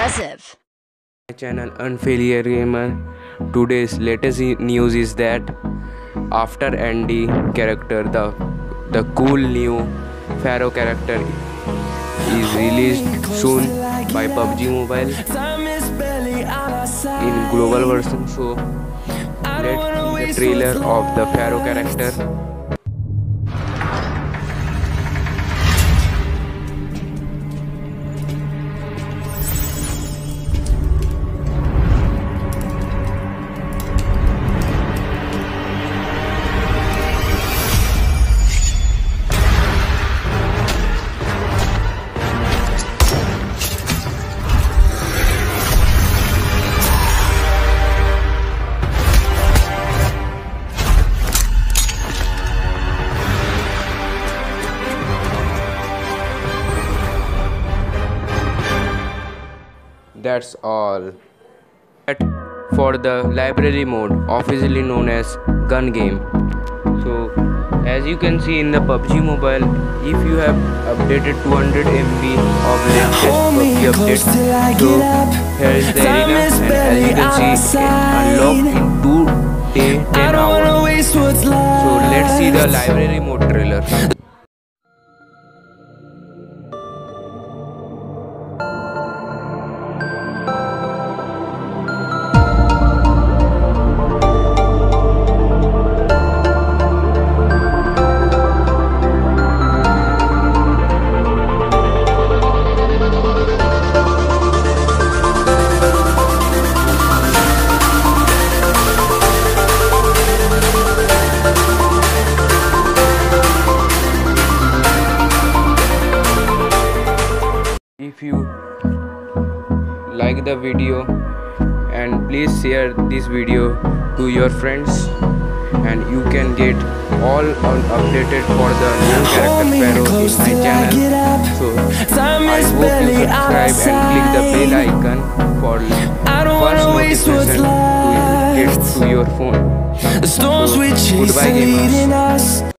impressive. My channel Unfailure Gamer. Today's latest news is that after Andy character, the cool new Pharaoh character is released soon by PUBG Mobile in global version. So let's see the trailer of the Pharaoh character. That's all. For the library mode, officially known as gun game. So as you can see in the PUBG Mobile, if you have updated 200 MB of latest PUBG updates, so here is the arena, and as you can see, it unlocked in 2 days 10 hours. So let's see the library mode trailer. If you like the video, and please share this video to your friends, and you can get all updated for the new character Pharaoh in my channel. So I hope you subscribe and click the bell icon for first notification to get to your phone. So, goodbye gamers.